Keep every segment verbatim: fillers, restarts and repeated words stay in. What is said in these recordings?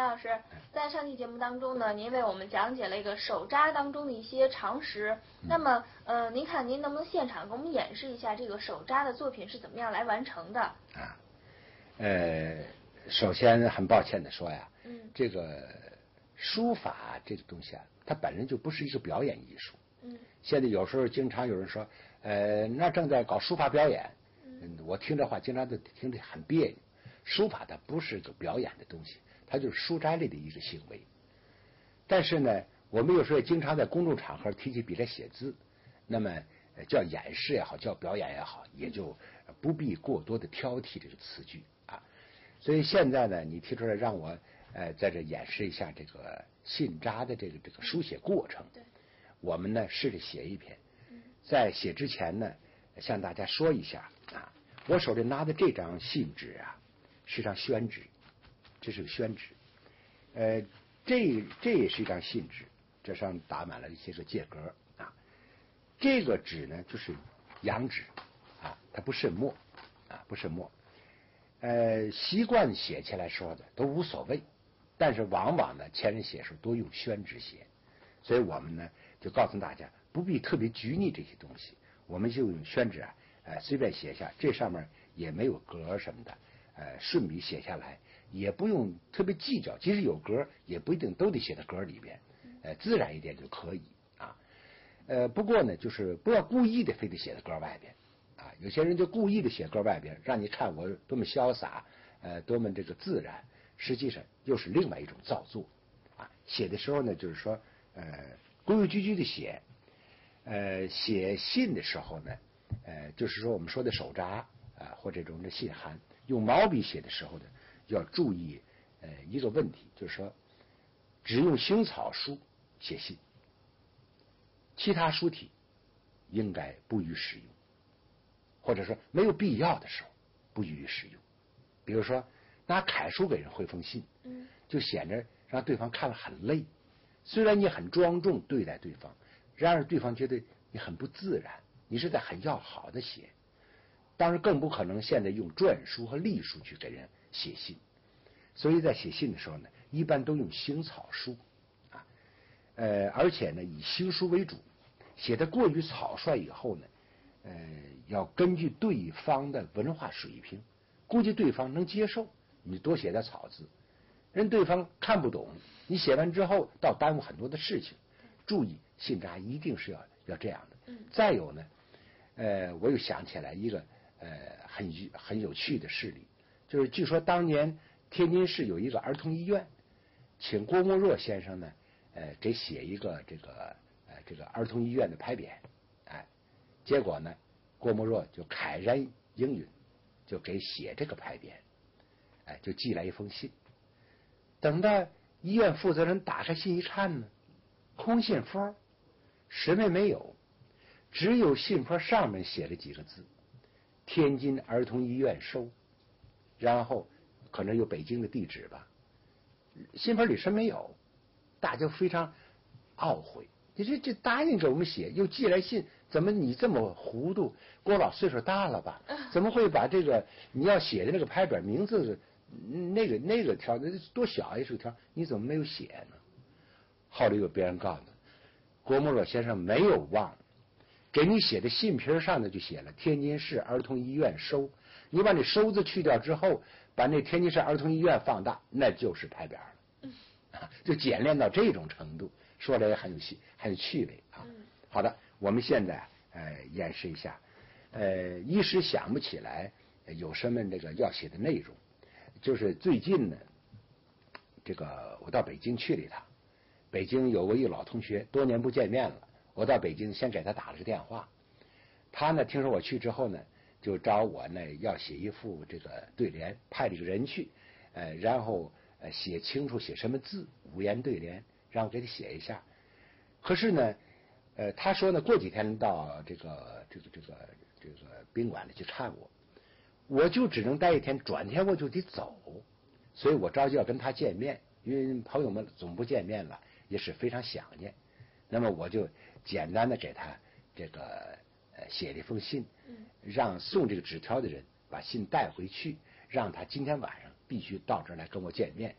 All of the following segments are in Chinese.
老师，在上期节目当中呢，您为我们讲解了一个手札当中的一些常识。嗯、那么，呃，您看您能不能现场给我们演示一下这个手札的作品是怎么样来完成的？ 啊，呃，首先很抱歉的说呀， 嗯， 这个书法这个东西啊，它本身就不是一个表演艺术。 嗯， 现在有时候经常有人说，呃，那正在搞书法表演。嗯，我听这话经常都听着很别扭。书法它不是个表演的东西，它就是书斋类的一个行为。但是呢，我们有时候也经常在公众场合提起笔来写字，那么叫演示也好，叫表演也好，也就不必过多的挑剔这个词句啊。所以现在呢，你提出来让我呃在这演示一下这个信札的这个这个书写过程。 对， 我们呢试着写一篇，在写之前呢，向大家说一下啊，我手里拿的这张信纸啊。是张宣纸，这是个宣纸，呃，这这也是一张信纸，这上打满了一些个界格啊。这个纸呢就是羊纸啊，它不渗墨啊，不渗墨。呃，习惯写起来说的都无所谓，但是往往呢，前人写的时候都用宣纸写，所以我们呢就告诉大家不必特别拘泥这些东西，我们就用宣纸啊，呃，随便写下，这上面也没有格什么的。呃，顺笔写下来，也不用特别计较，即使有格，也不一定都得写在格里边，呃，自然一点就可以啊。呃，不过呢，就是不要故意的非得写在格外边啊。有些人就故意的写格外边，让你看我多么潇洒，呃，多么这个自然，实际上又是另外一种造作啊。写的时候呢，就是说，呃，规规矩矩的写。呃，写信的时候呢，呃，就是说我们说的手札啊、呃，或这种的信函。用毛笔写的时候呢，要注意呃一个问题，就是说，只用行草书写信，其他书体应该不予使用，或者说没有必要的时候不予使用。比如说拿楷书给人回封信， 嗯， 就显得让对方看了很累。虽然你很庄重对待对方，然而对方觉得你很不自然，你是在很要好的写。当然更不可能现在用篆书和隶书去给人写信，所以在写信的时候呢，一般都用行草书啊，呃，而且呢以行书为主，写得过于草率以后呢，呃，要根据对方的文化水平，估计对方能接受，你多写点草字，人对方看不懂，你写完之后倒耽误很多的事情。注意信札一定是要要这样的。再有呢，呃，我又想起来一个。呃，很很有趣的事例，就是据说当年天津市有一个儿童医院，请郭沫若先生呢，呃，给写一个这个呃这个儿童医院的牌匾，哎，结果呢，郭沫若就慨然应允，就给写这个牌匾，哎，就寄来一封信。等到医院负责人打开信一看呢，空信封，什么也没有，只有信封上面写了几个字。天津儿童医院收，然后可能有北京的地址吧，信封里什么没有，大家非常懊悔。你这这答应给我们写，又寄来信，怎么你这么糊涂？郭老岁数大了吧？怎么会把这个你要写的那个牌匾名字那个那个条多小一个条，你怎么没有写呢？后来有别人告诉他，郭沫若先生没有忘。给你写的信皮上呢就写了天津市儿童医院收，你把那收字去掉之后，把那天津市儿童医院放大，那就是牌匾了，啊，就简练到这种程度，说来也很有趣，很有趣味啊。好的，我们现在呃演示一下，呃，一时想不起来有什么这个要写的内容，就是最近呢，这个我到北京去了一趟，北京有过一老同学，多年不见面了。我到北京先给他打了个电话，他呢听说我去之后呢，就找我呢要写一副这个对联，派了一个人去，呃，然后呃写清楚写什么字，五言对联，让我给他写一下。可是呢，呃，他说呢过几天到这个这个这个这个宾馆里去看我，我就只能待一天，转天我就得走，所以我着急要跟他见面，因为朋友们总不见面了，也是非常想念。那么我就简单的给他这个呃写了一封信，让送这个纸条的人把信带回去，让他今天晚上必须到这儿来跟我见面，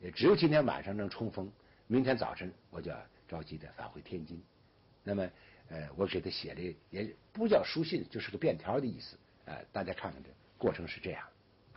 也只有今天晚上能冲锋，明天早晨我就要着急的返回天津。那么呃，我给他写的也不叫书信，就是个便条的意思。呃，大家看看这过程是这样。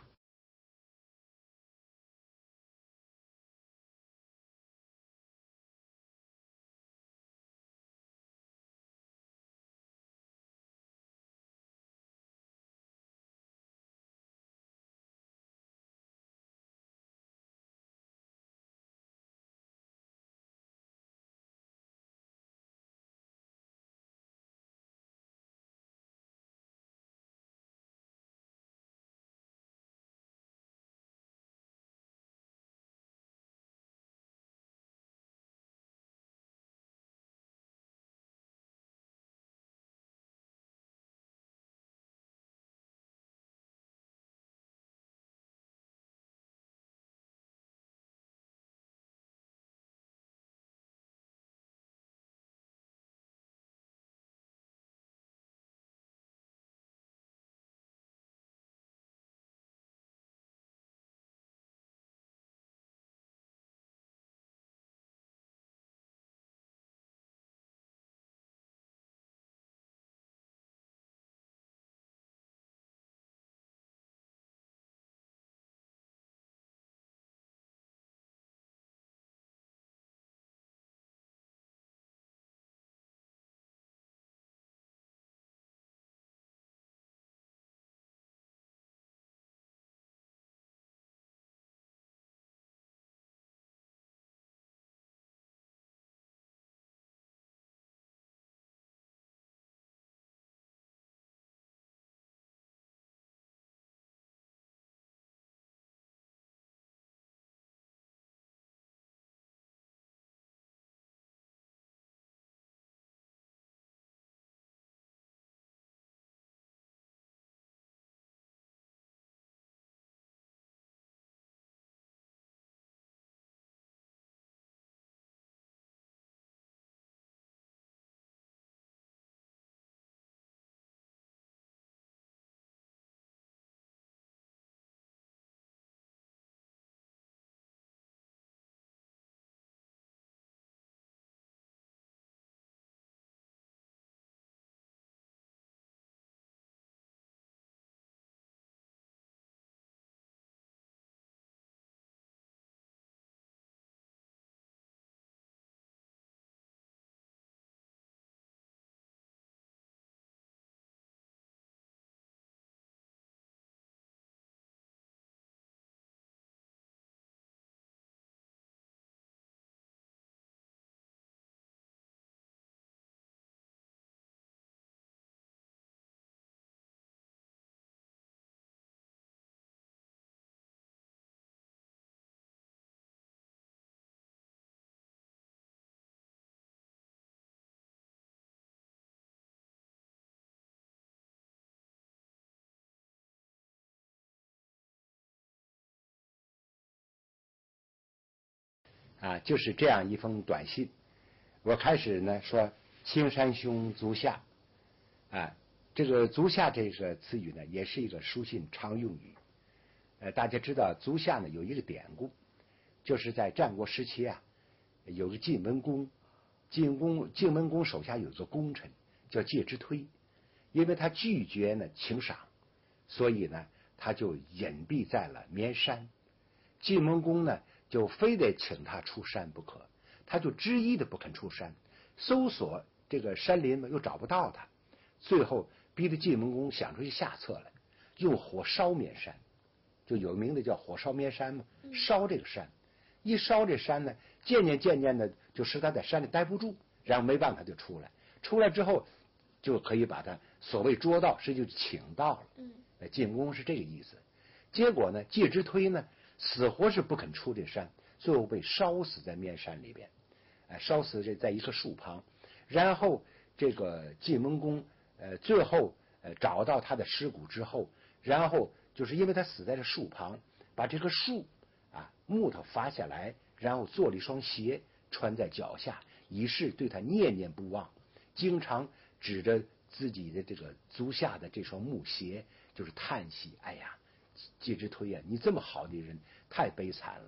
啊，就是这样一封短信。我开始呢说青山兄足下，啊，这个足下这个词语呢，也是一个书信常用语。呃，大家知道足下呢有一个典故，就是在战国时期啊，有个晋文公，晋公晋文公手下有个功臣叫介之推，因为他拒绝呢请赏，所以呢他就隐蔽在了绵山。晋文公呢就非得请他出山不可，他就执意的不肯出山，搜索这个山林嘛又找不到他，最后逼得晋文公想出一下策来，用火烧绵山，就有名的叫火烧绵山嘛，烧这个山，一烧这山呢，渐渐渐渐的就使他在山里待不住，然后没办法就出来，出来之后就可以把他所谓捉到，实际就请到了。嗯，晋文公是这个意思。结果呢，介之推呢死活是不肯出这山，最后被烧死在绵山里边，哎，烧死这在一棵树旁。然后这个晋文公呃最后呃找到他的尸骨之后，然后就是因为他死在这树旁，把这棵树啊木头伐下来，然后做了一双鞋穿在脚下，以示对他念念不忘，经常指着自己的这个足下的这双木鞋，就是叹息，哎呀，介之推啊，你这么好的人太悲惨了，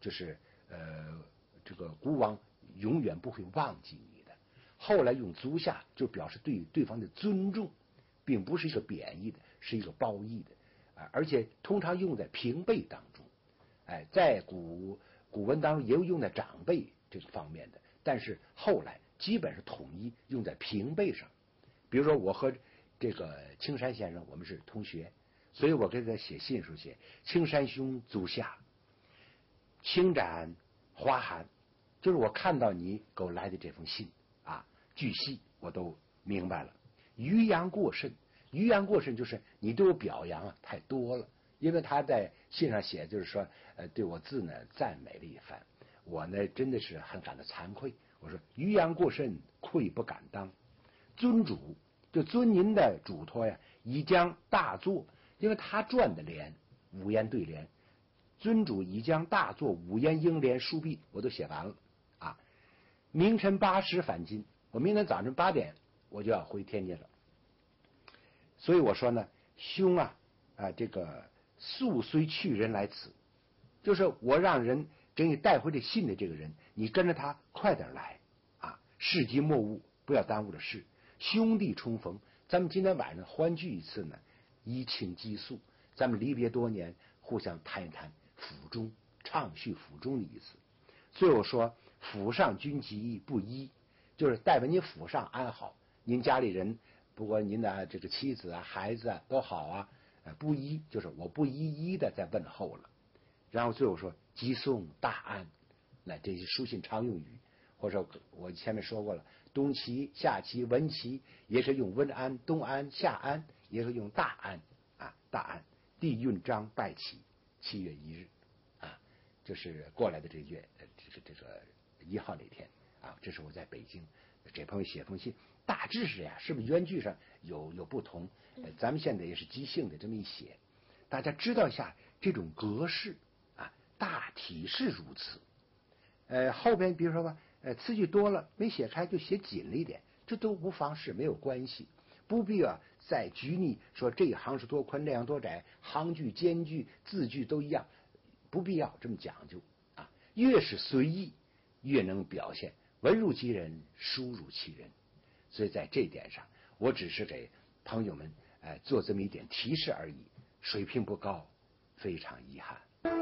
就是呃这个孤王永远不会忘记你的。后来用足下就表示对对方的尊重，并不是一个贬义的，是一个褒义的啊，而且通常用在平辈当中。哎，在古古文当中也有用在长辈这个方面的，但是后来基本是统一用在平辈上。比如说我和这个青山先生我们是同学，所以我给他写信时候写青山兄足下，轻展花寒，就是我看到你给我来的这封信啊，巨细我都明白了。余扬过甚，余扬过甚就是你对我表扬啊太多了。因为他在信上写，就是说，呃，对我字呢赞美了一番，我呢真的是很感到惭愧。我说余扬过甚，愧不敢当。尊主就尊您的嘱托呀，已将大作，因为他撰的联五言对联，尊主已将大作五言英联书毕，我都写完了啊。明晨八时返京，我明天早晨八点我就要回天津了。所以我说呢，兄啊，啊这个。速虽去人来此，就是我让人给你带回这信的这个人，你跟着他快点来啊！事急莫误，不要耽误了事。兄弟重逢，咱们今天晚上欢聚一次呢，依亲激素，咱们离别多年，互相谈一谈府中，畅叙府中的意思。所以我说，府上君吉不依，就是代表你府上安好，您家里人，不管您的这个妻子啊、孩子啊都好啊。不依就是我不一一的在问候了，然后最后说急送大安，那这些书信常用语，或者我前面说过了，东齐、夏齐、文齐也可以用温安、东安、夏安，也可以用大安啊，大安。帝运章拜启，七月一日啊，就是过来的这个月，这个这个一号那天啊，这是我在北京给朋友写封信。大致是呀，是不是原句上有有不同？呃，咱们现在也是即兴的这么一写，大家知道一下这种格式啊，大体是如此。呃，后边比如说吧，呃，词句多了没写开就写紧了一点，这都无妨事，没有关系，不必啊再拘泥说这一行是多宽，那样多窄，行距、间距、字句都一样，不必要这么讲究啊。越是随意，越能表现文入其人，书入其人。所以在这点上，我只是给朋友们呃做这么一点提示而已，水平不高，非常遗憾。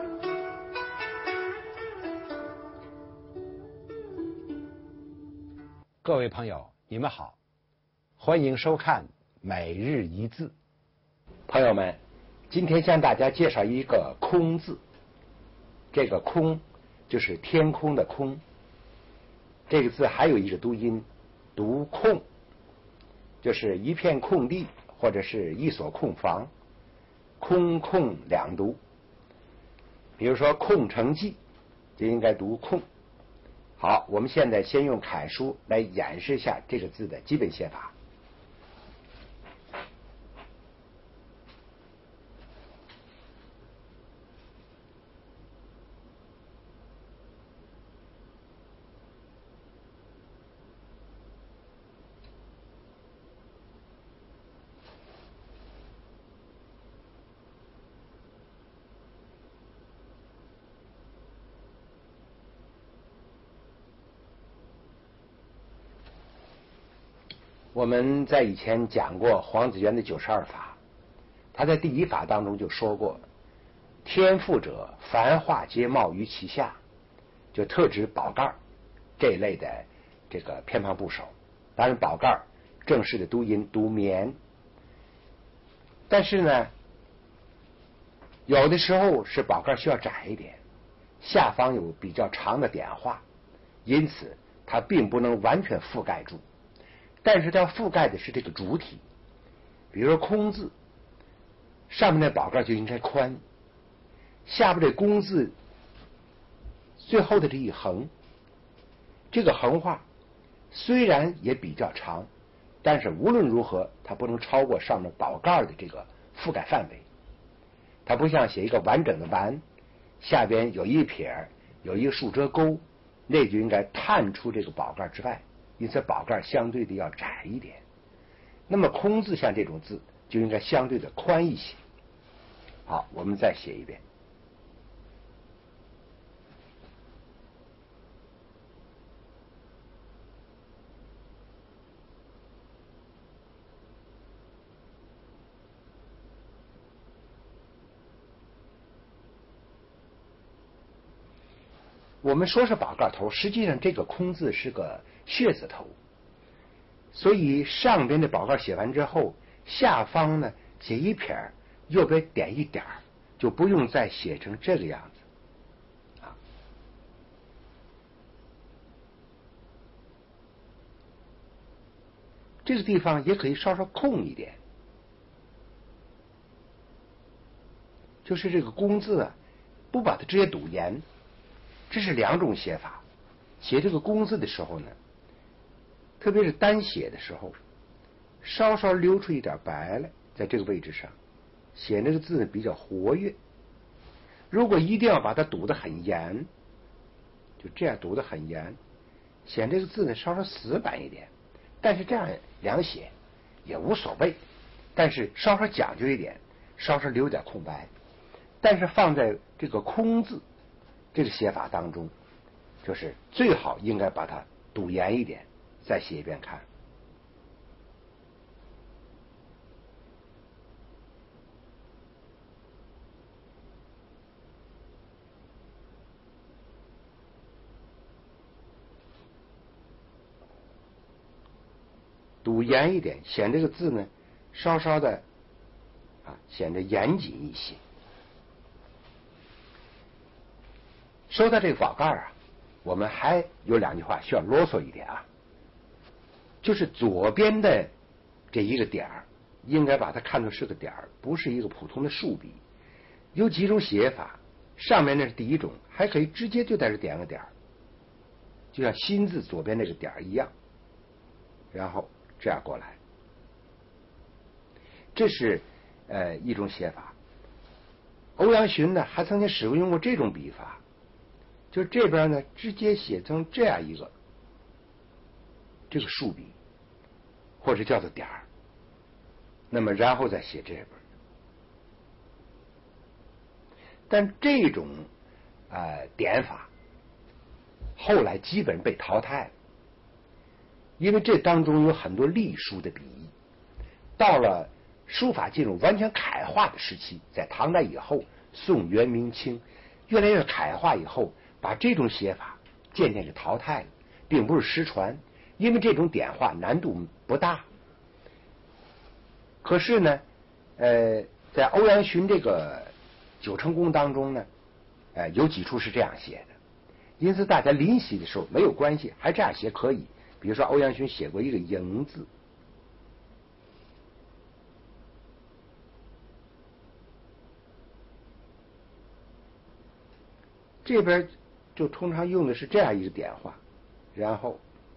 各位朋友，你们好，欢迎收看每日一字。朋友们，今天向大家介绍一个空字，这个空就是天空的空，这个字还有一个读音，读空，就是一片空地或者是一所空房，空空两读。比如说空城计就应该读空。好，我们现在先用楷书来演示一下这个字的基本写法。我们在以前讲过黄子渊的九十二法，他在第一法当中就说过，天赋者凡化皆冒于其下，就特指宝盖这一类的这个偏旁部首。当然宝盖正式的读音读棉，但是呢有的时候是宝盖需要窄一点，下方有比较长的点画，因此它并不能完全覆盖住，但是它覆盖的是这个主体。比如说空字上面的宝盖就应该宽，下边这工字最后的这一横，这个横画虽然也比较长，但是无论如何它不能超过上面宝盖的这个覆盖范围。它不像写一个完整的完，下边有一撇有一个竖折钩，那就应该探出这个宝盖之外，因此宝盖相对的要窄一点。那么空字像这种字就应该相对的宽一些。好，我们再写一遍。 我们说是宝盖头，实际上这个空字是个穴字头，所以上边的宝盖写完之后，下方呢写一撇，右边点一点，就不用再写成这个样子啊。这个地方也可以稍稍空一点，就是这个工字啊，不把它直接读严。这是两种写法。写这个工字的时候呢，特别是单写的时候，稍稍留出一点白来，在这个位置上写那个字呢比较活跃。如果一定要把它读得很严，就这样读得很严，显这个字呢稍稍死板一点。但是这样两写也无所谓，但是稍稍讲究一点，稍稍留点空白。但是放在这个空字这个写法当中，就是最好应该把它读严一点，再写一遍看。读严一点，显这个字呢稍稍的啊显得严谨一些。说到这个宝盖啊，我们还有两句话需要啰嗦一点啊，就是左边的这一个点儿，应该把它看作是个点儿，不是一个普通的竖笔。有几种写法，上面那是第一种，还可以直接就在这点个点儿，就像心字左边那个点儿一样，然后这样过来，这是呃一种写法。欧阳询呢还曾经使用过这种笔法，就这边呢直接写成这样一个这个竖笔，或者叫做点儿，那么然后再写这边。但这种呃点法后来基本被淘汰了，因为这当中有很多隶书的笔意。到了书法进入完全楷化的时期，在唐代以后，宋元明清越来越楷化以后，把这种写法渐渐给淘汰了，并不是失传，因为这种点画难度不大。可是呢呃在欧阳询这个九成宫当中呢呃有几处是这样写的，因此大家临习的时候没有关系，还这样写可以。比如说欧阳询写过一个迎字，这边就通常用的是这样一个点画，然后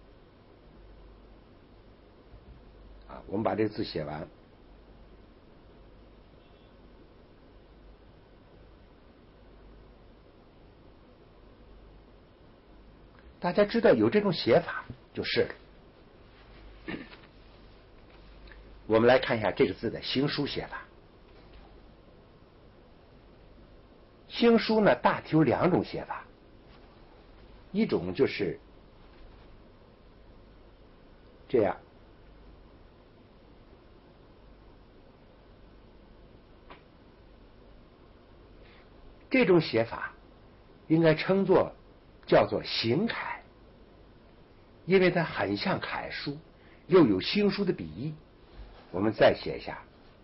啊我们把这个字写完，大家知道有这种写法就是了。我们来看一下这个字的行书写法。行书呢大体有两种写法，一种就是这样，这种写法应该称作叫做行楷，因为它很像楷书，又有行书的笔意。我们再写一下，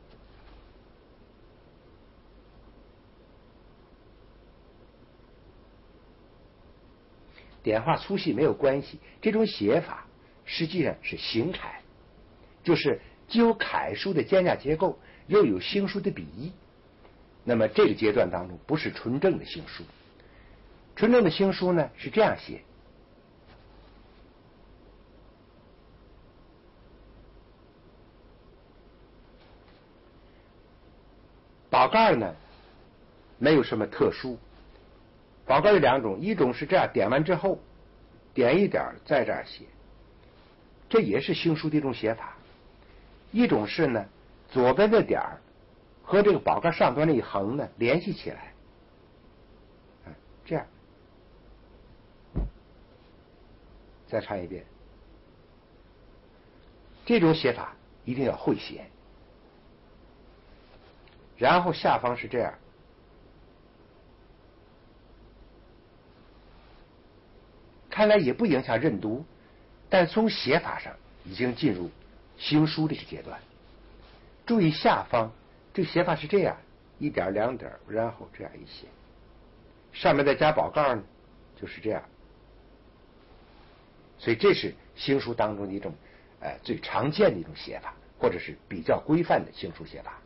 点画粗细没有关系，这种写法实际上是行楷，就是既有楷书的间架结构，又有行书的笔意。那么这个阶段当中不是纯正的行书，纯正的行书呢是这样写，宝盖呢没有什么特殊，宝盖有两种，一种是这样点完之后点一点在这儿写，这也是行书的一种写法；一种是呢左边的点和这个宝盖上端那一横呢联系起来，这样。再唱一遍，这种写法一定要会写。然后下方是这样， 看来也不影响认读，但从写法上已经进入行书这个阶段。注意下方这个写法是这样，一点两点，然后这样一写，上面再加宝盖呢，就是这样。所以这是行书当中的一种呃最常见的一种写法，或者是比较规范的行书写法。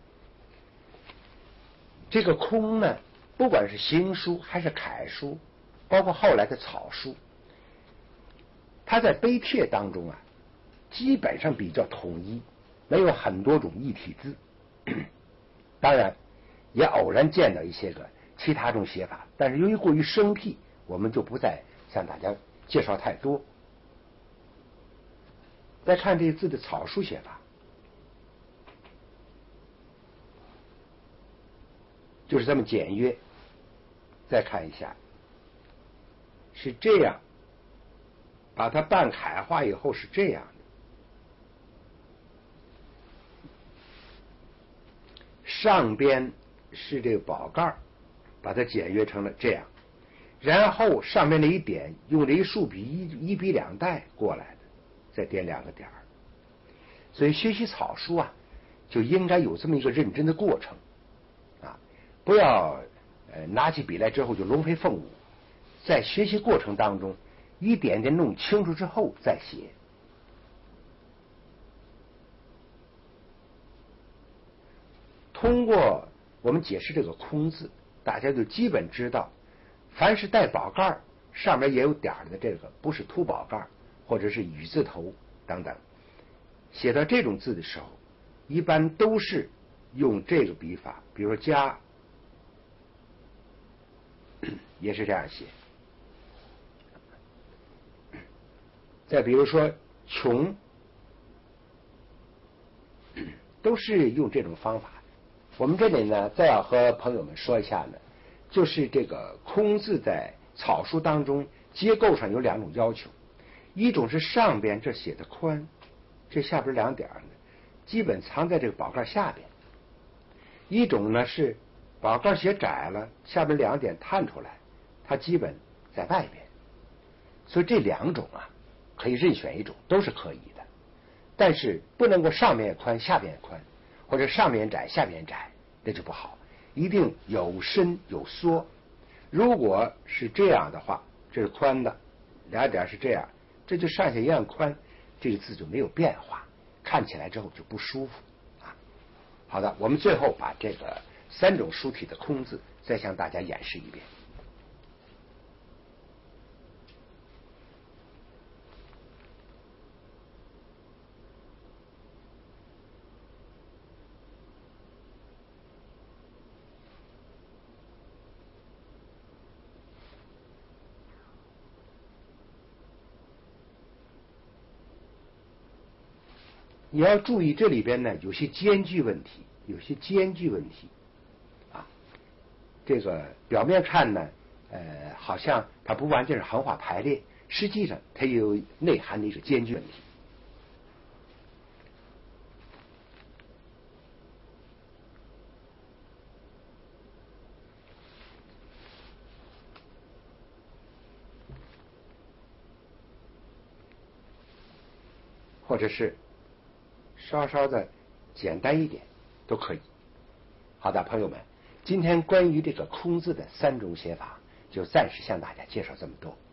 这个空呢，不管是行书还是楷书，包括后来的草书，它在碑帖当中啊，基本上比较统一，没有很多种异体字。当然也偶然见到一些个其他种写法，但是由于过于生僻，我们就不再向大家介绍太多。再看这个字的草书写法，就是这么简约。再看一下，是这样，把它半楷化以后是这样的，上边是这个宝盖，把它简约成了这样，然后上面那一点用这一竖笔一一笔两带过来的，再点两个点儿。所以学习草书啊，就应该有这么一个认真的过程啊，不要呃拿起笔来之后就龙飞凤舞，在学习过程当中一点点弄清楚之后再写。通过我们解释这个空字，大家就基本知道，凡是带宝盖上面也有点的这个，不是凸宝盖或者是雨字头等等，写到这种字的时候，一般都是用这个笔法，比如说家也是这样写，再比如说穷，都是用这种方法。我们这里呢，再要和朋友们说一下呢，就是这个空字在草书当中结构上有两种要求，一种是上边这写的宽，这下边两点呢基本藏在这个宝盖下边；一种呢是宝盖写窄了，下边两点探出来，它基本在外边。所以这两种啊，可以任选一种，都是可以的，但是不能够上面也宽下边也宽，或者上面窄下面窄，那就不好，一定有伸有缩。如果是这样的话，这是宽的，两点是这样，这就上下一样宽，这个字就没有变化，看起来之后就不舒服啊。好的，我们最后把这个三种书体的空字再向大家演示一遍。你要注意这里边呢有些间距问题，有些间距问题啊。这个表面看呢，呃，好像它不完全是横画排列，实际上它有内涵的一个间距问题。或者是稍稍的简单一点都可以。好的，朋友们，今天关于这个空字的三种写法就暂时向大家介绍这么多。